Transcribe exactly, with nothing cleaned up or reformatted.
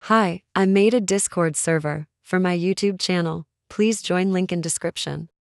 Hi, I made a Discord server for my YouTube channel. Please join link in description.